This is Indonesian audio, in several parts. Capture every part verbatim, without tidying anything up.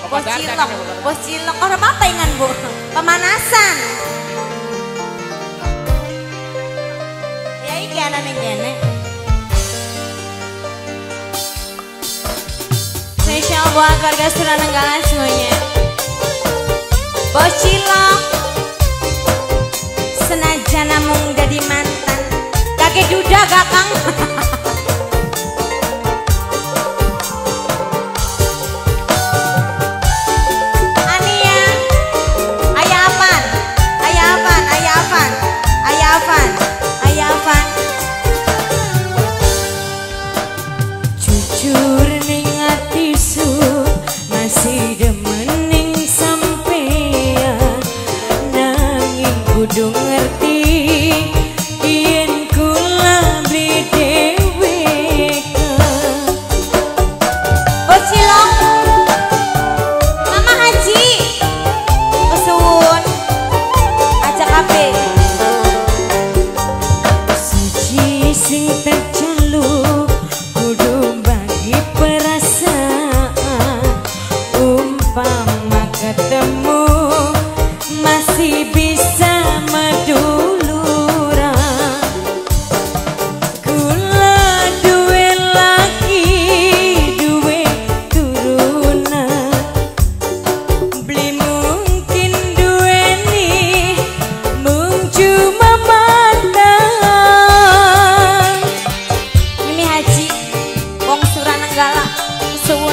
Bos cilok, bos cilok. Orang apa ingan bu? Pemanasan. Ya iki ana ning kene. Spesial buat keluarga Suranenggala semuanya. Bos cilok. Senajan namung jadi mantan. Kakek duda kakang. Jujur ning atisu masih demening sampean, nanging kudu ngerti yen kula dhewe Bos cilok Mama Haji pesuwun ajak kape siji sing terjaluk kudu bagi perasaan, umpama ketemu masih bisa meduluran. Kula duwe laki duwe turunan, beli mungkin duweni mung cuma mantan. Mimi Haji wong Suranenggala suwun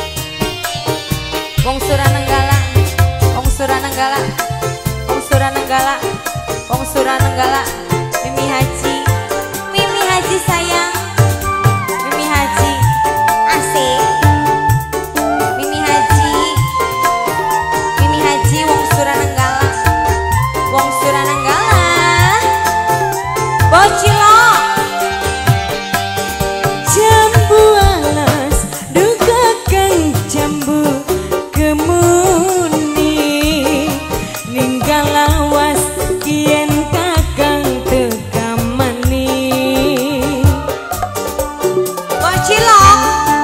wong Suranenggala wong Suranenggala wong Suranenggala wong Suranenggala Mimi Haji Mimi Haji sayang Mimi Haji asik Mimi Haji Mimi Haji wong Suranenggala wong Suranenggala Bos cilok Jambu alas duka kang jambu kemuni, ninggal lawas kien kakang tekamani. Bos cilok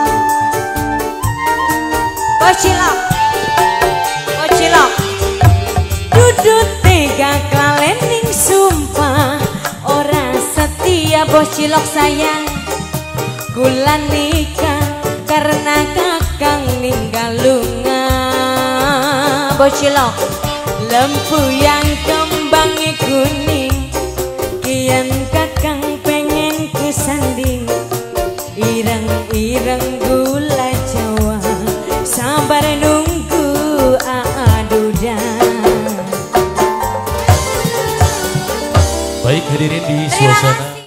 Bos cilok Bos cilok Dudut tega klalening sumpah ora setia bos cilok sayang, kula nikah karena kakang ninggal lunga. Bos cilok Lempu yang kembangnya kuning, kian kakang pengen kusanding. Ireng-ireng gula Jawa, sabar nunggu aaduda. Baik hadirin di terima suasana kasih.